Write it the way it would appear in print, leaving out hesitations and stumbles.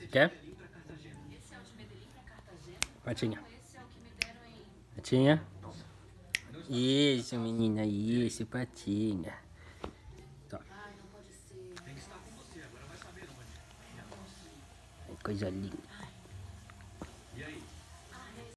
Quer? Patinha. Patinha. Isso, menina. Isso, patinha. Tó. Coisa linda.